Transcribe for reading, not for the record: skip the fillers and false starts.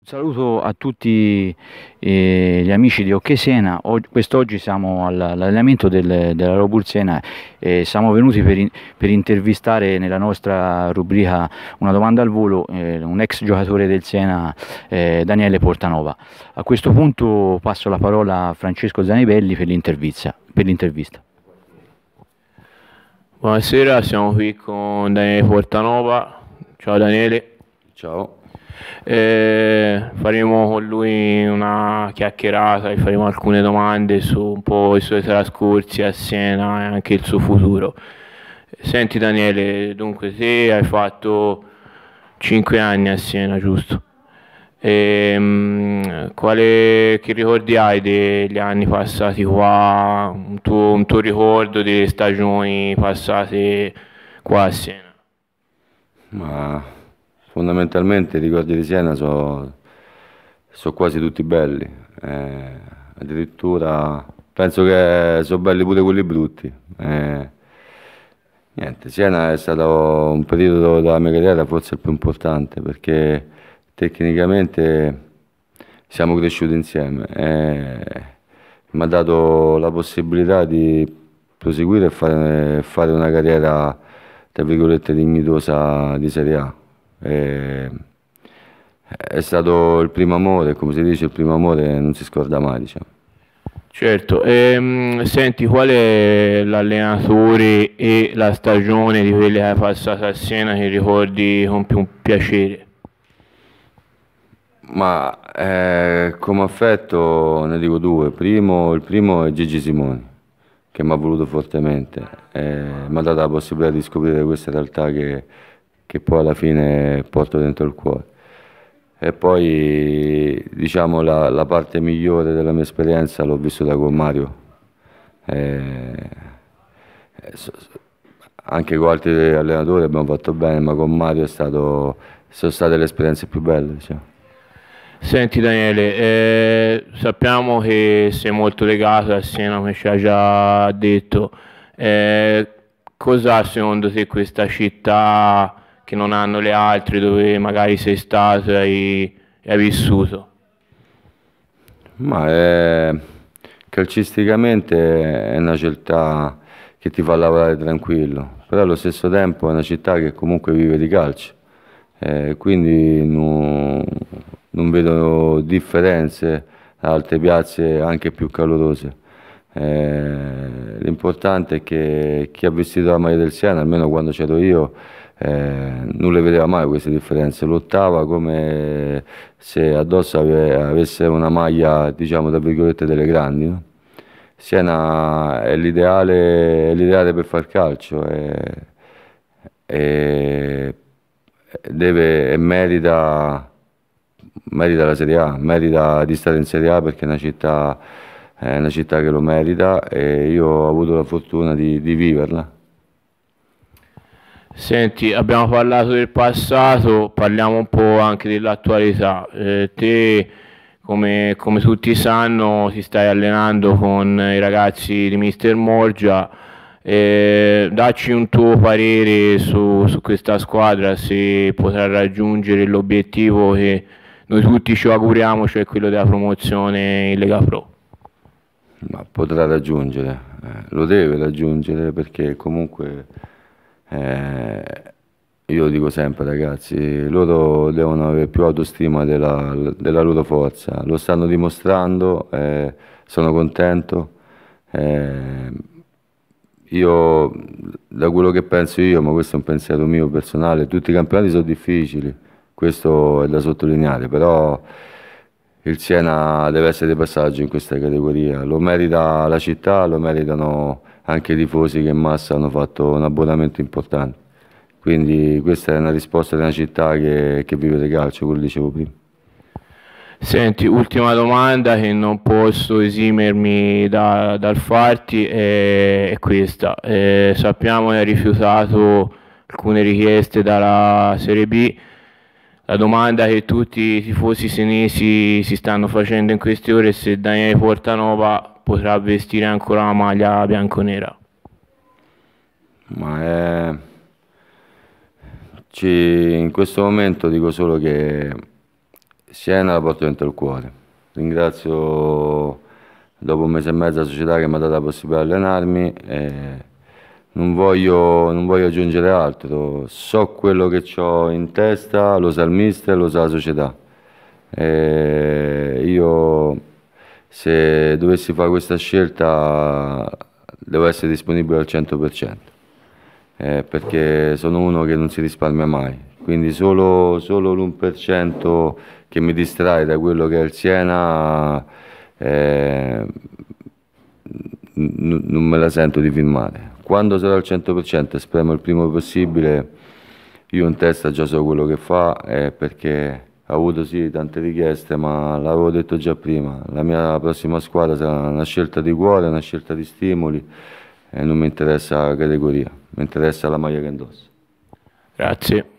Saluto a tutti gli amici di Hockey Siena. Quest'oggi siamo all'allenamento della Robur Siena e siamo venuti per intervistare nella nostra rubrica Una domanda al volo un ex giocatore del Siena, Daniele Portanova. A questo punto passo la parola a Francesco Zanibelli per l'intervista. Buonasera, siamo qui con Daniele Portanova. Ciao Daniele. Ciao. Faremo con lui una chiacchierata e faremo alcune domande su un po' i suoi trascorsi a Siena e anche il suo futuro. Senti Daniele, dunque te hai fatto 5 anni a Siena, giusto? Che ricordi hai degli anni passati qua? Un tuo ricordo delle stagioni passate qua a Siena? Ma fondamentalmente i ricordi di Siena sono quasi tutti belli. Addirittura penso che sono belli pure quelli brutti. Niente, Siena è stato un periodo della mia carriera forse il più importante perché tecnicamente siamo cresciuti insieme e mi ha dato la possibilità di proseguire e fare una carriera, tra virgolette, dignitosa di Serie A. E- è stato il primo amore, come si dice, il primo amore non si scorda mai, diciamo. Certo, senti, qual è l'allenatore e la stagione di quelle che hai passato a Siena che ricordi con più piacere? Ma come affetto ne dico due. Il primo è Gigi Simoni, che mi ha voluto fortemente, mi ha dato la possibilità di scoprire questa realtà che poi alla fine porto dentro il cuore. E poi diciamo la parte migliore della mia esperienza l'ho vissuta con Mario. Eh, eh, so- Anche con altri allenatori abbiamo fatto bene, ma con Mario sono state le esperienze più belle, diciamo. Senti Daniele, sappiamo che sei molto legato a Siena, come ci hai già detto. Eh, Cos'ha secondo te questa città che non hanno le altre, dove magari sei stato e hai vissuto? Ma calcisticamente è una città che ti fa lavorare tranquillo, però allo stesso tempo è una città che comunque vive di calcio, quindi non vedo differenze da altre piazze anche più calorose. L'importante è che chi ha vestito la maglia del Siena, almeno quando c'ero io, non le vedeva mai queste differenze, lottava come se addosso avesse una maglia, diciamo, tra virgolette, delle grandi, no? Siena è l'ideale per far calcio e e merita la Serie A, merita di stare in Serie A perché è una città che lo merita e io ho avuto la fortuna di viverla. Senti, abbiamo parlato del passato, parliamo un po' anche dell'attualità. Te, come tutti sanno, ti stai allenando con i ragazzi di Mister Morgia. Dacci un tuo parere su questa squadra, se potrà raggiungere l'obiettivo che noi tutti ci auguriamo, cioè quello della promozione in Lega Pro. Ma potrà raggiungere, lo deve raggiungere perché comunque eh, io lo dico sempre ragazzi, loro devono avere più autostima della loro forza, lo stanno dimostrando, sono contento. eh, io, da quello che penso io, ma questo è un pensiero mio personale, tutti i campionati sono difficili, questo è da sottolineare, però il Siena deve essere di passaggio in questa categoria, lo merita la città, lo meritano anche i tifosi che in massa hanno fatto un abbonamento importante. Quindi questa è una risposta di una città che vive di calcio, quello dicevo prima. Senti, ultima domanda che non posso esimermi dal farti è questa. Sappiamo che hai rifiutato alcune richieste dalla Serie B. La domanda che tutti i tifosi senesi si stanno facendo in queste ore è se Daniele Portanova potrà vestire ancora la maglia bianconera. Ma in questo momento dico solo che Siena la porto dentro il cuore. Ringrazio dopo un mese e mezzo la società che mi ha dato la possibilità di allenarmi e non voglio aggiungere altro. So quello che ho in testa, lo sa il mister, lo sa la società. Io se dovessi fare questa scelta devo essere disponibile al 100%, perché sono uno che non si risparmia mai, quindi solo l'1% che mi distrae da quello che è il Siena, non me la sento di firmare. Quando sarò al 100% e speriamo il primo possibile, io in testa già so quello che fa, perché ho avuto sì tante richieste, ma l'avevo detto già prima, la mia prossima squadra sarà una scelta di cuore, una scelta di stimoli e non mi interessa la categoria, mi interessa la maglia che indosso. Grazie.